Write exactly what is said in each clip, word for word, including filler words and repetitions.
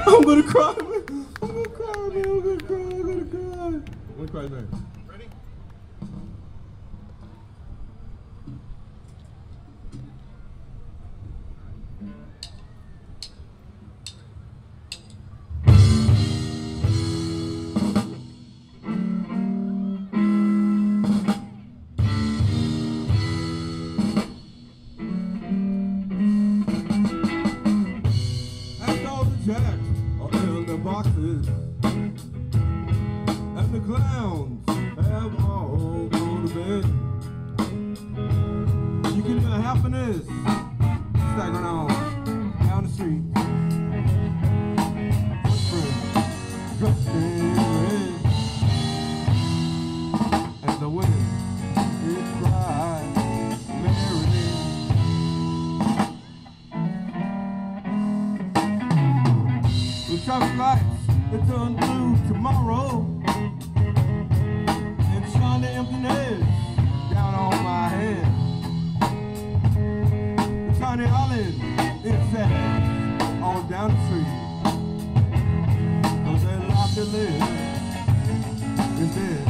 I'm gonna cry, man. I'm gonna cry, man. I'm gonna cry. I'm gonna cry. I'm gonna cry, man. Ready? And all the jacks are in the boxes, and the clowns have all gone to bed. You can hear happiness staggering on down the street. Friends dressed in red, and the women is cry merrily. The traffic lights, they turn blue tomorrow, and shine the emptiness down on my head. The tiny island is sad on down the street, 'cause that life they live is dead,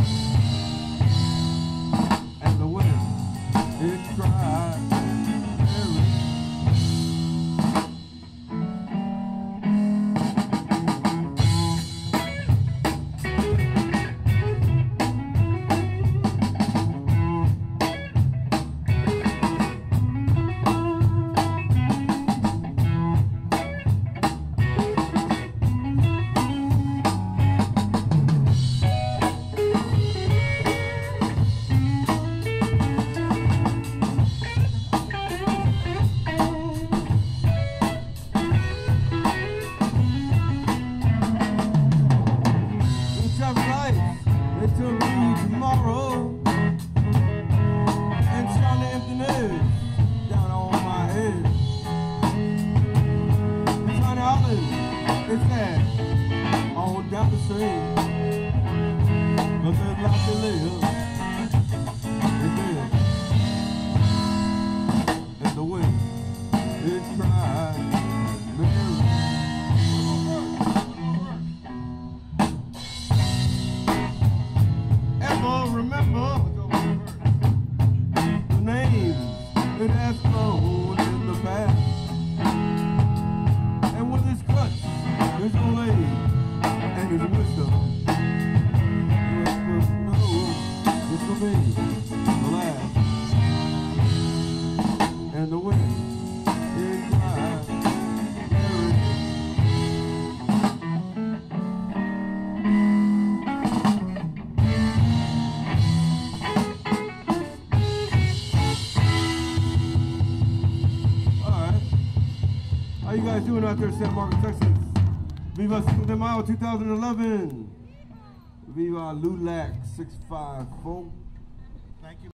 and the women is cry merrily. They turn blue tomorrow, and shine the emptiness down on my head. The tiny island is sad on down the street, 'cause that life they live is dead, and the wind is crying merrily. Remember the names it has flown in the past, and with his crutch, his old age, and his wisdom, you must know this will be the last, and the wind is crying merrily. How you guys doing out there in San Marcos, Texas? Viva Cinco de Mayo twenty eleven. Viva Lulac six five four. Thank you.